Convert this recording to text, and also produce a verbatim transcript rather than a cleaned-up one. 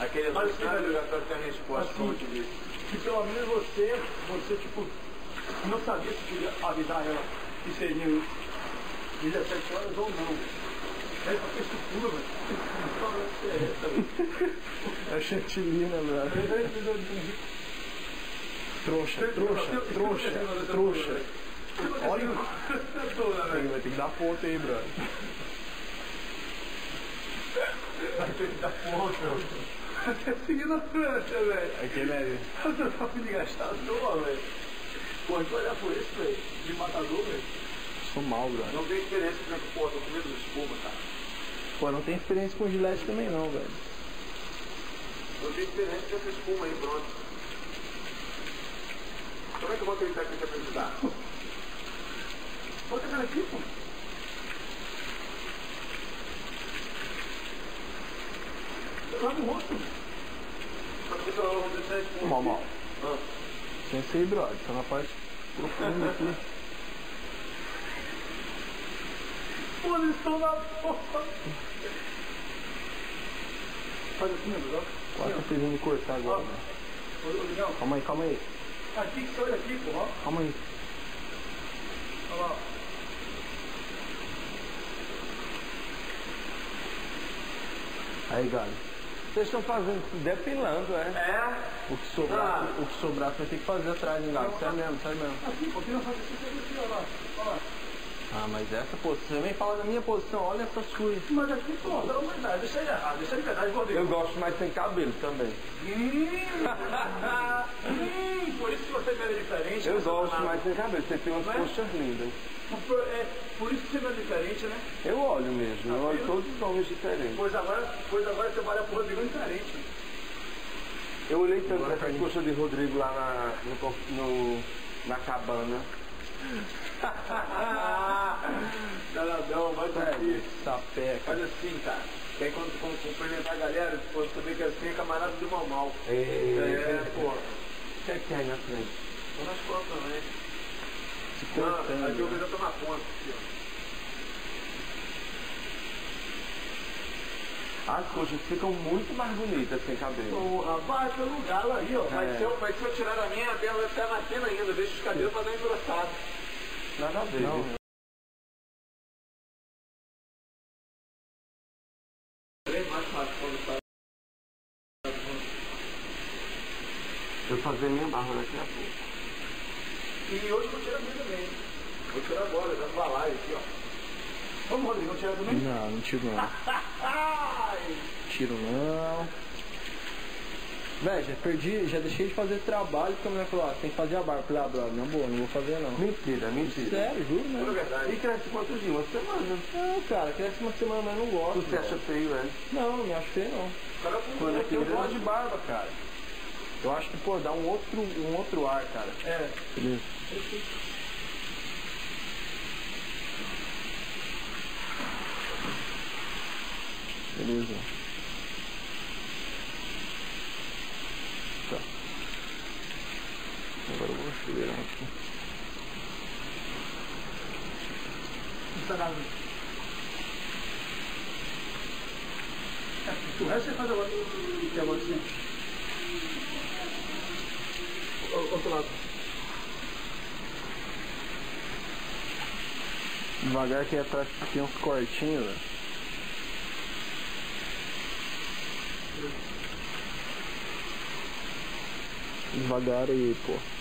Aquele Mas não sabe, já tá tendo resposta, assim, como eu te disse. que pelo menos você, você tipo, não sabia se podia avisar ela que seria dezessete horas ou não. É porque isso pula, velho. É chantilina, velho. Trouxa, trouxa, trouxa, trouxa. Olha o... Vai ter que dar ponta aí, brother. Vai ter que dar ponta. Até seguindo a prancha, velho. Aquele ali. Você tá me gastar à toa, velho. Pô, a gente vai olhar por isso, velho. De matador, velho. Sou mal, brother. Não tem experiência com essa porra, tô com medo de espuma, cara. Pô, não tem experiência com gilete também não, velho. Eu tenho experiência com essa espuma aí, pronto. Como é que eu vou acreditar que você vai precisar? Bota ela aqui, pô. Lava o rosto. Só que você vai lá deixar a espuma. Mal, mal. Ah. Pensa aí, brother. Tá na parte profunda aqui. Posição na porra. Faz assim, Legal. Quase precisando me cortar agora, né? Ô, Legal. Calma aí, calma aí. Aqui que você olha aqui, pô, ó. Calma aí. Olha lá. Aí, galera. Vocês estão fazendo, depilando, é? É? O que sobrar, Ah. o que sobrar você vai ter que fazer atrás, hein, galera? Sério mesmo, sério mesmo. Aqui, pô, aqui não faz assim, faz aqui, olha lá. Olha lá. Ah, mas essa posição, você vem falar da minha posição, olha essa sua. Mas aqui, pô, pelo amor de Deus, deixa ele errado, deixa ele verdade, Rodrigo. Eu gosto mais sem cabelo também. Hum, hum, por isso que você vê diferente. Eu né, gosto Fernando? mais sem cabelo, você tem umas Não é? coxas lindas. Por, é, por isso que você vê diferente, né? Eu olho mesmo, eu olho todos os homens diferentes. Pois agora, pois agora você vai pro Rodrigo diferente. Eu olhei tanto essa coxa de Rodrigo lá na, no, no, na cabana. Daladão, vai dormir. Sapeca. Faz assim, cara. Que aí quando, quando cumprimentar a galera, depois saber que assim é camarada do mal mal. É, É, pô. O que é que tem aí na frente? Tô nas costas também. Se Não, cortando. aqui eu né? vejo tomar conta. Aqui, ó. As coxas ficam muito mais bonitas sem cabelo. Porra, vai pelo galo aí, ó. Mas, É. se eu, mas se eu tirar a minha, a dela vai ficar nascendo ainda. Deixa os cabelos pra dar engrossado. Nada a ver. Não. viu? Bem mais fácil quando tá. Eu vou fazer minha barba daqui a pouco. E hoje eu vou tirar a minha também. Vou tirar agora, já falar aqui, ó. Vamos, Rodrigo, vamos tirar também? Não, não tiro não. Ai! Tiro não. Véi, já perdi, já deixei de fazer trabalho porque a mulher falou, ah, tem que fazer a barba. Eu falei, ah, brother, não, boa, não vou fazer não. Mentira, mentira. Sério, juro, Pura né? verdade. E cresce quantos dias? Uma semana. Não, cara, cresce uma semana, mas eu não gosto. Você acha feio, é? Não, não me acho feio não. Cara, Quando aqui eu gosto de barba, cara. Eu acho que, pô, dá um outro, um outro ar, cara. É. Beleza. Beleza. Tá. Agora eu vou acelerar aqui. Não tá nada. É, o resto você faz agora. Que agora sim. O outro lado. Devagar que atrás tem uns cortinhos, velho. Devagar aí, pô.